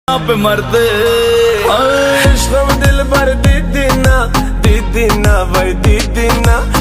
पे मरते इश्क़ में दिल भर दीदी ना भाई दीदी ना।